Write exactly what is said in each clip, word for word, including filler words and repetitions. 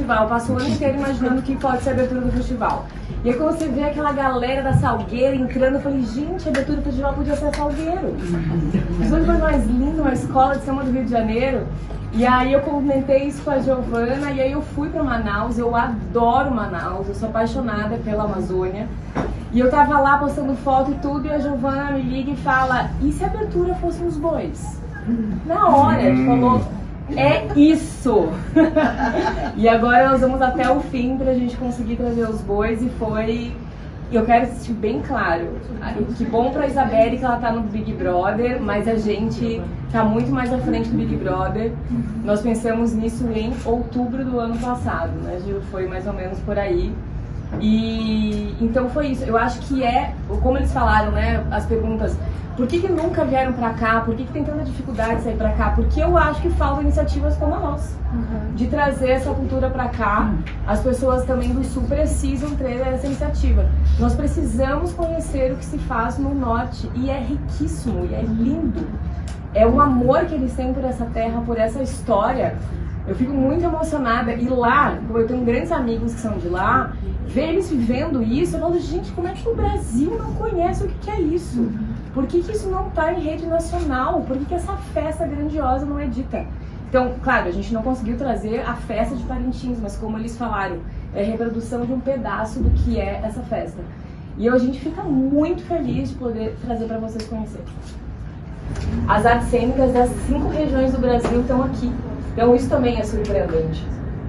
festival, passo o ano inteiro imaginando o que pode ser a abertura do festival. E aí quando você vê aquela galera da Salgueira entrando, eu falei, gente, a abertura do festival podia ser a Salgueiro. Os dois mais lindo, uma escola de samba do Rio de Janeiro. E aí eu comentei isso com a Giovana, e aí eu fui pra Manaus, eu adoro Manaus, eu sou apaixonada pela Amazônia. E eu tava lá postando foto e tudo, e a Giovana me liga e fala, e se a abertura fosse uns bois? Na hora, a gente falou, é isso! E agora nós vamos até o fim pra gente conseguir trazer os bois, e foi... Eu quero assistir bem claro, que bom pra Isabelle que ela tá no Big Brother, mas a gente tá muito mais à frente do Big Brother. Nós pensamos nisso em outubro do ano passado, né, Gil? Foi mais ou menos por aí. E então foi isso. Eu acho que é, como eles falaram, né, as perguntas, por que que nunca vieram pra cá? Por que que tem tanta dificuldade de sair pra cá? Porque eu acho que faltam iniciativas como a nossa, uhum. de trazer essa cultura pra cá. As pessoas também do Sul precisam ter essa iniciativa. Nós precisamos conhecer o que se faz no Norte, e é riquíssimo, e é lindo. É um amor que eles têm por essa terra, por essa história. Eu fico muito emocionada, e lá, como eu tenho grandes amigos que são de lá, ver eles vivendo isso, eu falo, gente, como é que o Brasil não conhece o que que é isso? Por que que isso não está em rede nacional? Por que que essa festa grandiosa não é dita? Então, claro, a gente não conseguiu trazer a festa de Parintins, mas como eles falaram, é a reprodução de um pedaço do que é essa festa. E a gente fica muito feliz de poder trazer para vocês conhecerem. As artes cênicas das cinco regiões do Brasil estão aqui. Então isso também é surpreendente.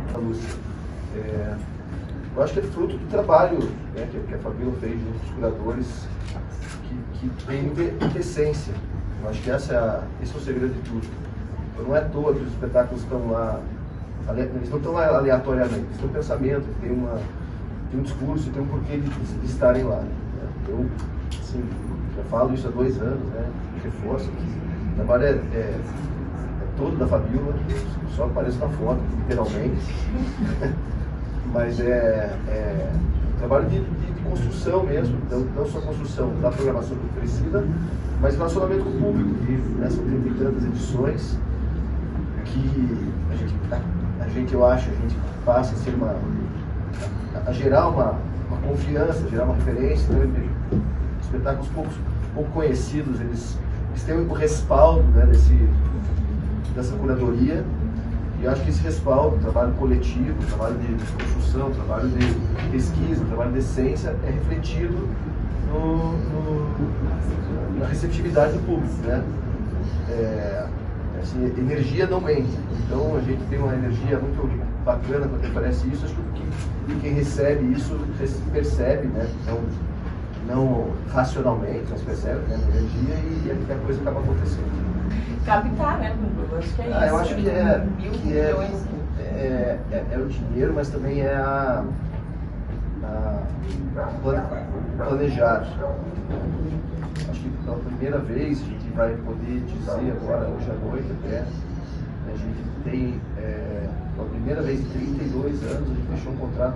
É, eu acho que é fruto do trabalho, né, que a Fabíola fez junto com os curadores, que, que tem muita essência. Eu acho que essa é a, esse é o segredo de tudo. Então, não é à toa que os espetáculos estão lá, eles não estão lá aleatoriamente, eles têm um pensamento, tem, uma, tem um discurso, tem um porquê de, de estarem lá. Né? Eu, assim, já falo isso há dois anos, né, reforço que o trabalho é, é todo da Fabíola, só aparece na foto, literalmente. Mas é, é um trabalho de, de, de construção mesmo, não, não só construção da programação oferecida, mas relacionamento com o público. Né? São trinta e tantas edições que a gente, a, a gente, eu acho, a gente passa a ser uma. a, a gerar uma, uma confiança, gerar uma referência. Então, eu vejo espetáculos pouco, pouco conhecidos, eles, eles têm o respaldo, né, desse. dessa curadoria, e eu acho que esse respaldo, trabalho coletivo, trabalho de construção, trabalho de pesquisa, trabalho de essência, é refletido no, no, na receptividade do público, né? É, assim, energia não mente, então a gente tem uma energia muito bacana quando oferece isso, acho que quem recebe isso percebe, né? Não, não racionalmente, mas percebe, né, a energia, e a coisa acaba acontecendo. Captar, né? Eu acho que é isso. Ah, eu acho que é, Mil que é, milhões. é, é, é o dinheiro, mas também é a, a planejar. Acho que pela primeira vez a gente vai poder dizer agora, hoje à noite até, a gente tem, é, pela primeira vez em trinta e dois anos, a gente fechou um contrato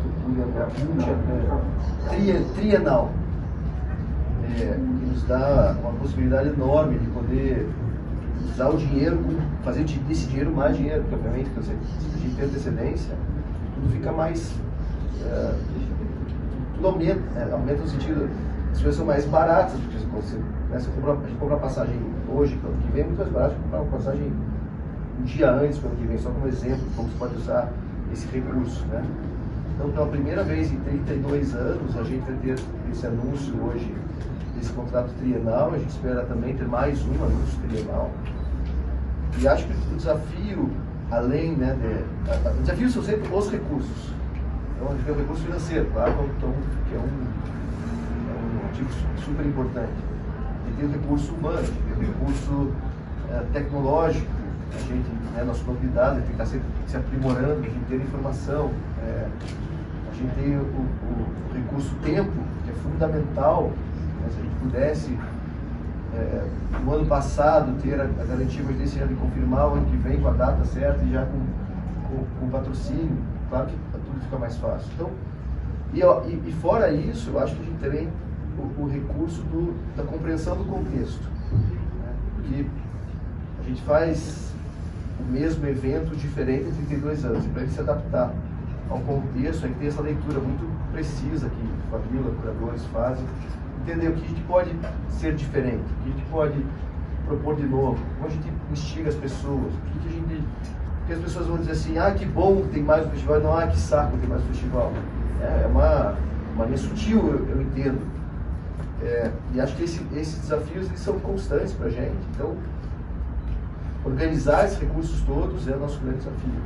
trienal, trienal é, que nos dá uma possibilidade enorme de poder usar o dinheiro, fazer desse dinheiro mais dinheiro, porque obviamente se a gente tem antecedência, tudo fica mais, é, tudo aumenta, né? Aumenta no sentido, as coisas são mais baratas, porque você, né, você compra, a gente compra uma passagem hoje, para o ano que vem, é muito mais barato que comprar uma passagem um dia antes para o ano que vem, só como exemplo, como você pode usar esse recurso, né? Então, pela primeira vez em trinta e dois anos, a gente vai ter esse anúncio hoje, desse contrato trienal, a gente espera também ter mais um anúncio trienal. E acho que o desafio, além, né, de, a, a, o desafio são sempre os recursos. Então, a gente tem o recurso financeiro, claro, então, que é um, é um ativo super importante. A gente tem o recurso humano, a gente tem o recurso é, tecnológico, a gente, né, nossa novidade, a gente tem que estar sempre se aprimorando, a gente tem informação, é, a gente tem o, o, o recurso tempo, que é fundamental. Né, se a gente pudesse, É, no ano passado, ter a, a garantia, mas desse ano de confirmar o ano que vem com a data certa e já com, com, com patrocínio, claro que tudo fica mais fácil. Então, e, e, e fora isso, eu acho que a gente tem o, o recurso do, da compreensão do contexto, né? Porque a gente faz o mesmo evento diferente em trinta e dois anos, e para ele se adaptar. a um contexto, a gente tem essa leitura muito precisa que Fabíola, curadores fazem, entender o que a gente pode ser diferente, o que a gente pode propor de novo, como a gente instiga as pessoas, o que, que a gente... Porque as pessoas vão dizer assim, ah, que bom que tem mais um festival, não, ah, que saco que tem mais um festival. É, é uma, uma linha sutil, eu, eu entendo. É, e acho que esse, esses desafios eles são constantes para a gente. Então, organizar esses recursos todos é o nosso grande desafio.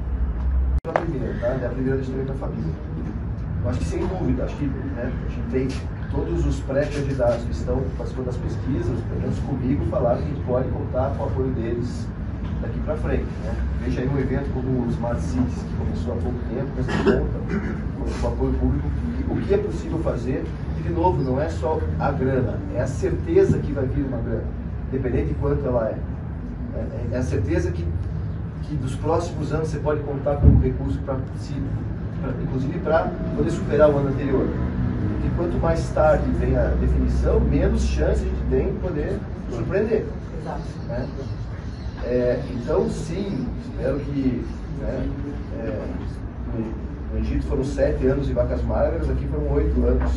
A primeira, tá? É a primeira da da família. Eu acho que sem dúvida, acho que né, a gente tem todos os pré-candidatos que estão participando das pesquisas, pelo menos comigo, falaram que a gente pode contar com o apoio deles daqui para frente. Né? Veja aí um evento como o Smart Cities, que começou há pouco tempo, mas que conta com o apoio público, o que é possível fazer. E, de novo, não é só a grana, é a certeza que vai vir uma grana, independente de quanto ela é. É, é a certeza que, que dos próximos anos você pode contar com um recurso para si, pra, inclusive para poder superar o ano anterior. Porque quanto mais tarde vem a definição, menos chance a gente tem de poder surpreender. Exato. Né? É, então, sim, espero que né, é, no, no Egito foram sete anos de vacas magras, aqui foram oito anos.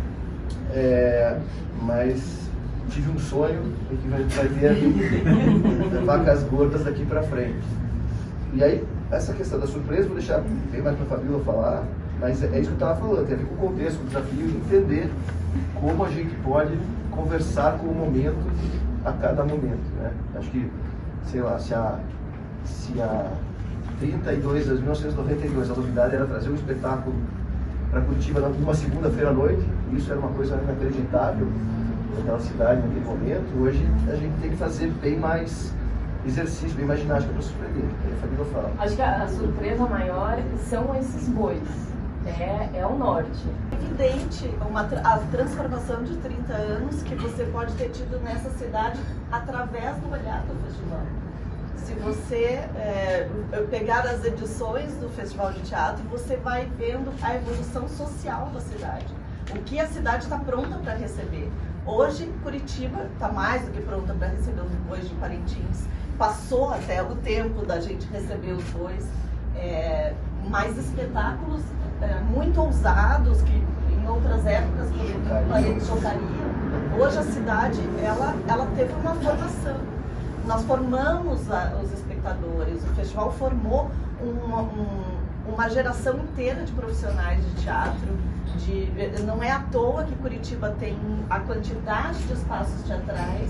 É, mas tive um sonho de que vai, vai ter vacas gordas daqui para frente. E aí, essa questão da surpresa, vou deixar bem mais para a Fabíola falar, mas é, é isso que eu estava falando, tem a ver com o contexto, com o desafio de entender como a gente pode conversar com o momento a cada momento. Né? Acho que sei lá, se a, se a trinta e dois, mil novecentos e noventa e dois, a novidade era trazer um espetáculo para Curitiba numa segunda-feira à noite, isso era uma coisa inacreditável naquela cidade, naquele momento. Hoje a gente tem que fazer bem mais exercício, bem mais ginástica para surpreender, que a Fabíola fala. Acho que a, a surpresa maior são esses bois, é, é o norte. É evidente uma, a transformação de trinta anos que você pode ter tido nessa cidade através do olhar do festival. Se você é, pegar as edições do Festival de Teatro, você vai vendo a evolução social da cidade. O que a cidade está pronta para receber. Hoje, Curitiba está mais do que pronta para receber os bois de Parintins. Passou até o tempo da gente receber os bois. É, mais espetáculos é, muito ousados que em outras épocas a gente chocaria. Hoje a cidade ela, ela teve uma formação. Nós formamos a, os espectadores, o festival formou uma, um, uma geração inteira de profissionais de teatro. De, não é à toa que Curitiba tem a quantidade de espaços teatrais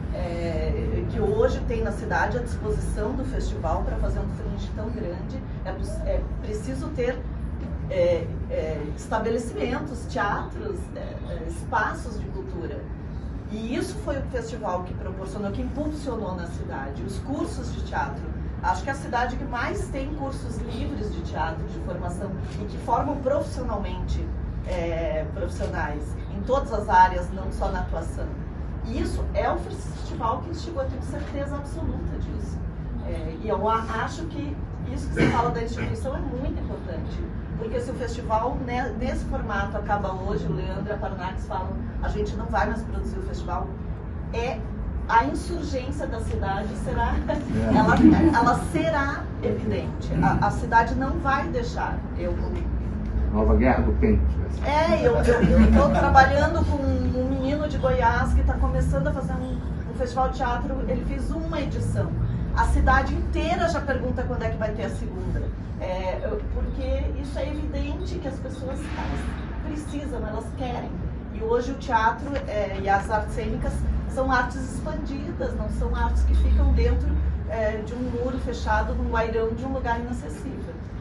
é, que hoje tem na cidade à disposição do festival para fazer um fringe tão grande. É, é preciso ter é, é, estabelecimentos, teatros, é, espaços de cultura. E isso foi o festival que proporcionou, que impulsionou na cidade, os cursos de teatro. Acho que é a cidade que mais tem cursos livres de teatro, de formação, e que formam profissionalmente é, profissionais, em todas as áreas, não só na atuação. E isso é o festival que instigou, eu tenho certeza absoluta disso. É, e eu acho que isso que você fala da instituição é muito importante. Porque se o festival, né, nesse formato, acaba hoje, o Leandro e a Parnax falam, a gente não vai mais produzir o festival, é a insurgência da cidade será, ela, ela será evidente. A, a cidade não vai deixar. Eu, Nova Guerra do Pente. é, eu estou trabalhando com um menino de Goiás que está começando a fazer um, um festival de teatro, ele fez uma edição. A cidade inteira já pergunta quando é que vai ter a segunda. É, porque isso é evidente que as pessoas precisam, elas querem. E hoje o teatro é, e as artes cênicas são artes expandidas, não são artes que ficam dentro é, de um muro fechado, num guairão de um lugar inacessível.